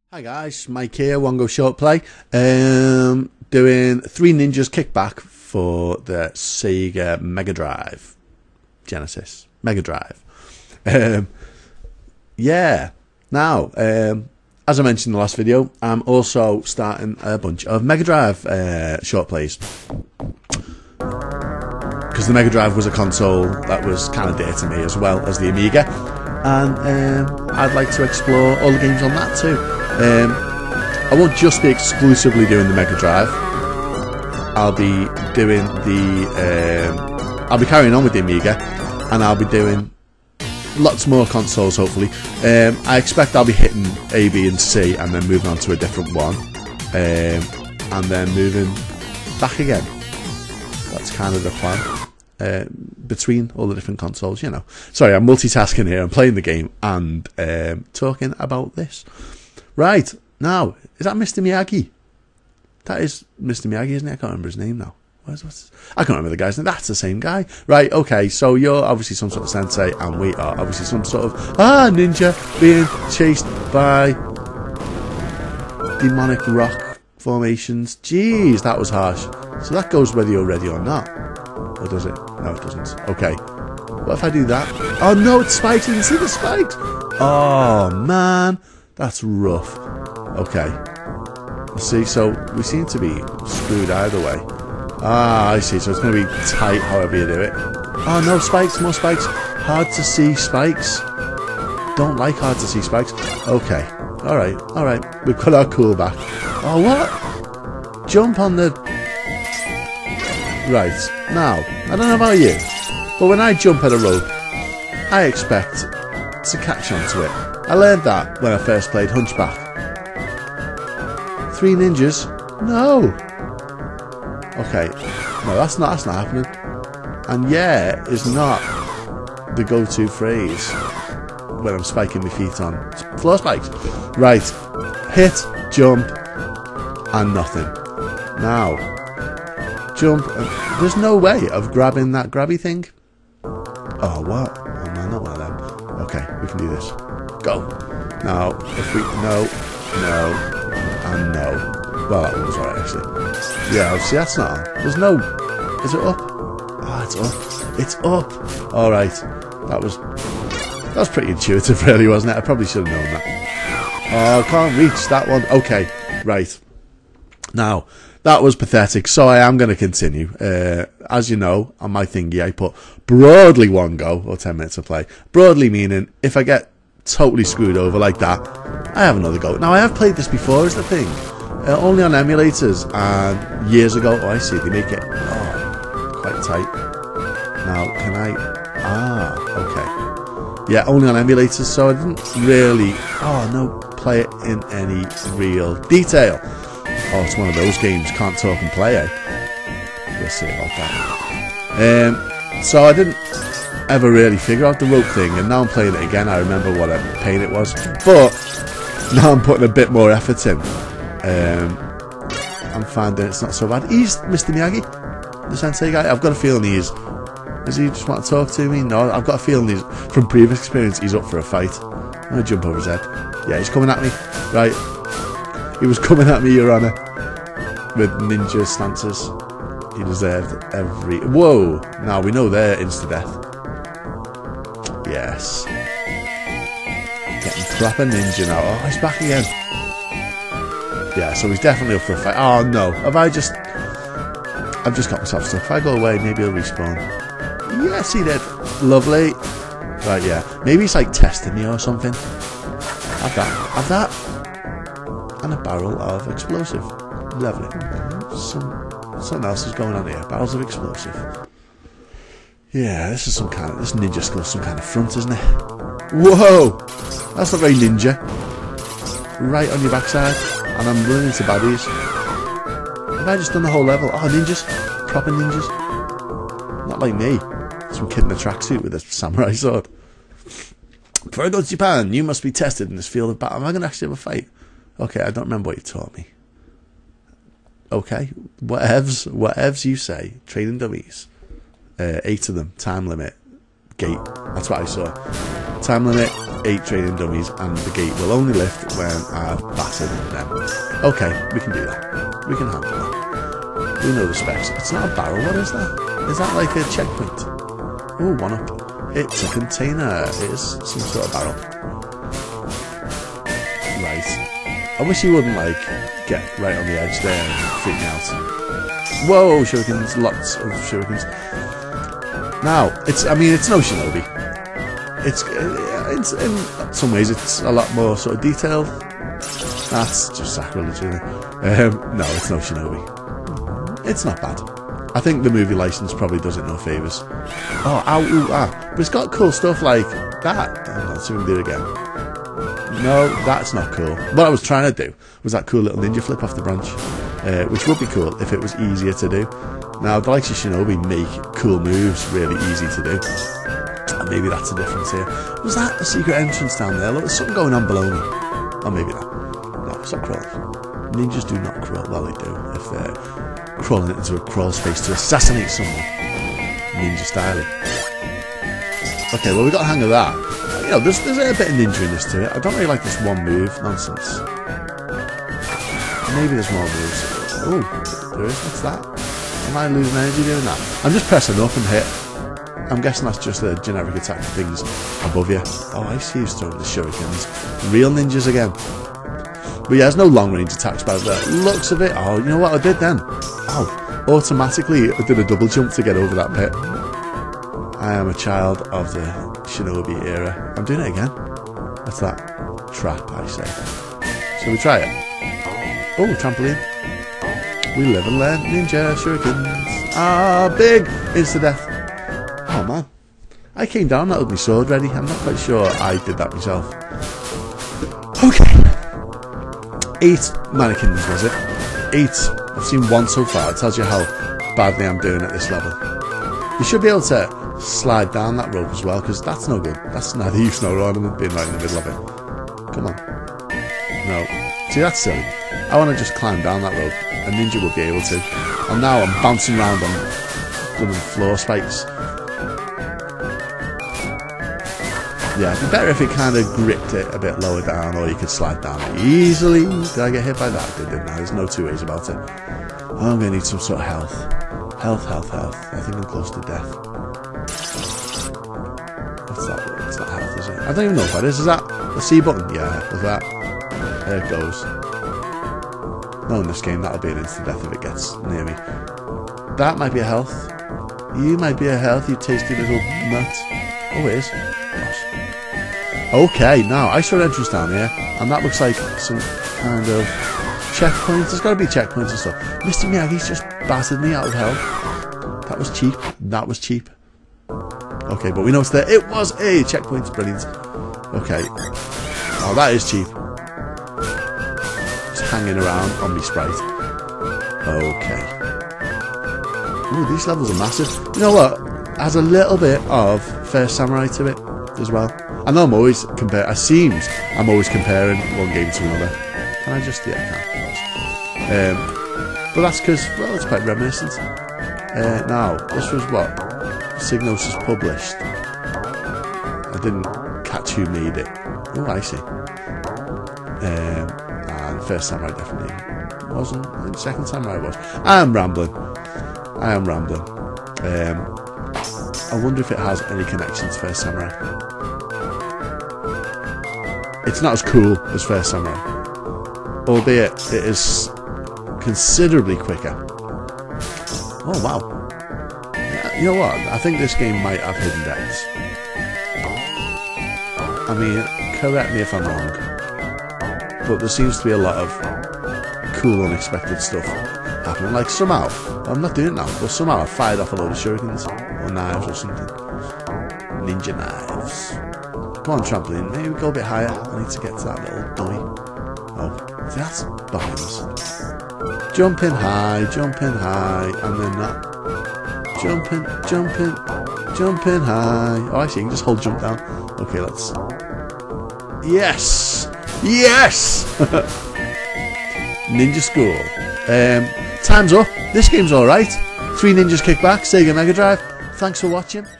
Hi guys, Mike here, One Go ShortPlay. Doing Three Ninjas Kickback for the Sega Mega Drive. Genesis. Mega Drive. Yeah. Now, as I mentioned in the last video, I'm also starting a bunch of Mega Drive short plays. Because the Mega Drive was a console that was kind of dear to me as well as the Amiga. And I'd like to explore all the games on that too. I won't just be exclusively doing the Mega Drive. I'll be doing the I'll be carrying on with the Amiga, and I'll be doing lots more consoles hopefully. I expect I'll be hitting A, B and C and then moving on to a different one, and then moving back again. That's kind of the plan. Between all the different consoles, you know. Sorry, I'm multitasking here. I'm playing the game and talking about this. Right, now, is that Mr. Miyagi? That is Mr. Miyagi, isn't it? I can't remember his name now. I can't remember the guy's name. That's the same guy. Right, okay, so you're obviously some sort of sensei, and we are obviously some sort of ninja being chased by demonic rock formations. Jeez, that was harsh. So that goes whether you're ready or not. Or does it? No, it doesn't. Okay. What if I do that? Oh no, it's spikes. I didn't see the spikes. Oh man, that's rough. Okay. Let's see. So we seem to be screwed either way. Ah, I see. So it's going to be tight however you do it. Oh no, spikes. More spikes. Hard to see spikes. Don't like hard to see spikes. Okay. All right. All right. We've got our cool back. Oh what? Jump on the... Right, now, I don't know about you, but when I jump at a rope, I expect to catch onto it. I learned that when I first played Hunchback. Three Ninjas? No! Okay, no, that's not happening. And yeah is not the go-to phrase when I'm spiking my feet on floor spikes. Right, hit, jump, and nothing. Now, jump, and there's no way of grabbing that grabby thing. Oh, what? Oh man, not one of them. Okay, we can do this. Go. Now, if we... No, and no. Well, that one was right, actually. Yeah, see, that's not on. There's no... Is it up? Oh, it's up. It's up. Alright. That was pretty intuitive, really, wasn't it? I probably should have known that. Oh, I can't reach that one. Okay, right. Now... That was pathetic, so I am going to continue. As you know, on my thingy, I put broadly 1 go, or 10 minutes of play. Broadly meaning, if I get totally screwed over like that, I have another go. Now, I have played this before, is the thing. Only on emulators, and years ago, oh, I see, they make it, quite tight. Now, can I, okay. Yeah, only on emulators, so I didn't really, play it in any real detail. Oh, it's one of those games, can't talk and play, eh? We'll see about that. So I didn't ever really figure out the rope thing, and now I'm playing it again. I remember what a pain it was, but now I'm putting a bit more effort in. I'm finding it's not so bad. He's Mr. Miyagi, the sensei guy. I've got a feeling he is. Does he just want to talk to me? No, I've got a feeling he's, from previous experience, he's up for a fight. I'm going to jump over his head. Yeah, he's coming at me. Right. He was coming at me, Your Honour, with ninja stances. He deserved every... Whoa! Now, we know they're insta-death. Yes. Getting proper ninja now. Oh, he's back again. Yeah, so he's definitely up for a fight. Oh, no. I've just got myself stuck. If I go away, maybe he'll respawn. Yes, he did. Lovely. Right, yeah. Maybe he's, like, testing me or something. Have that. Have that. And a barrel of explosive. Lovely. Something else is going on here. Barrels of explosive. Yeah, this is this ninja skull's some kind of front, isn't it? Whoa! That's not very ninja. Right on your backside. And I'm running into baddies. Have I just done the whole level? Oh, ninjas. Proper ninjas. Not like me. Some kid in a tracksuit with a samurai sword. Before I go to Japan, you must be tested in this field of battle. Am I going to actually have a fight? Okay, I don't remember what you taught me. Okay, whatevs you say. Trading dummies. 8 of them, time limit, gate. That's what I saw. Time limit, 8 training dummies, and the gate will only lift when I've battered them. Okay, we can do that. We can handle that. We know the specs. It's not a barrel, what is that? Is that like a checkpoint? Oh, 1 up. It's a container. It is some sort of barrel. Right. I wish you wouldn't, like, get right on the edge there and freak me out. Whoa, shurikens. Lots of shurikens. Now, it's no Shinobi. It's in some ways, it's a lot more sort of detailed. That's just sacrilege, really. No, it's no Shinobi. It's not bad. I think the movie license probably does it no favours. Oh, ow, ooh, ah. But it's got cool stuff like that. Let's see if we can do it again. No, that's not cool. What I was trying to do was that cool little ninja flip off the branch, which would be cool if it was easier to do. Now, the likes of Shinobi make cool moves really easy to do. And maybe that's the difference here. Was that a secret entrance down there? Look, there's something going on below me. Oh, maybe not. No, stop crawling. Ninjas do not crawl. Well, they do. If they're crawling into a crawl space to assassinate someone. Ninja styling. Okay, well, we got a hang of that. You know, there's a bit of ninja-ness to it. I don't really like this one move nonsense. Maybe there's more moves. Oh, there is. What's that? Am I losing energy doing that? I'm just pressing up and hit. I'm guessing that's just a generic attack for things above you. Oh, I see who's throwing the shurikens. Real ninjas again. But yeah, there's no long-range attacks by the looks of it. Oh, you know what I did then? Oh, automatically I did a double jump to get over that pit. I am a child of the Shinobi era. I'm doing it again. What's that? Trap, I say. Shall we try it? Oh, trampoline. We live and learn. Ninja shurikens are big. Insta-death. Oh man, I came down that with my sword ready. I'm not quite sure I did that myself. Okay. 8 mannequins, was it? 8. I've seen 1 so far. It tells you how badly I'm doing at this level. You should be able to slide down that rope as well, because that's no good. That's neither use nor ornament being right in the middle of it. Come on. No. See, that's silly. I want to just climb down that rope. A ninja will be able to. And now I'm bouncing around on blooming floor spikes. Yeah, it'd be better if it kind of gripped it a bit lower down, or you could slide down it easily. Did I get hit by that? I didn't I? There's no two ways about it. Oh, I'm going to need some sort of health. Health. I think I'm close to death. What's that? It's not health, is it? I don't even know what that is. Is that the C button? Yeah, look at that. There it goes. No, in this game, that'll be an instant death if it gets near me. That might be a health. You might be a health, you tasty little nut. Oh, it is. Gosh. Okay, now, I saw an entrance down here, and that looks like some kind of checkpoint. There's got to be checkpoints and stuff. Mr. Miyagi's just battered me out of hell. That was cheap. That was cheap. Okay, but we know it's there. It was a checkpoint. Brilliant. Okay. Oh, that is cheap. Just hanging around on me sprite. Okay. Ooh, these levels are massive. You know what? It has a little bit of First Samurai to it as well. I know I'm always I'm always comparing one game to another. Can I just? Yeah, I can. But that's because, well, it's quite reminiscent. Now, this was what Psygnosis published. I didn't catch who made it. Oh, I see. And First Samurai definitely wasn't. I think Second Samurai was. I am rambling. I wonder if it has any connection to First Samurai. It's not as cool as First Samurai, albeit it is considerably quicker. Oh wow. You know what? I think this game might have hidden depths. I mean, correct me if I'm wrong, but there seems to be a lot of cool, unexpected stuff happening. Like somehow, I'm not doing it now, but somehow I fired off a load of shurikens or knives or something. Ninja knives. Come on, trampoline. Maybe go a bit higher. I need to get to that little dummy. Oh, that's bombs. Jumping high, and then that. Jumping high. Oh, I see. You can just hold jump down. Okay, let's. Yes! Ninja School. Time's up. This game's alright. 3 ninjas kick back. Sega Mega Drive. Thanks for watching.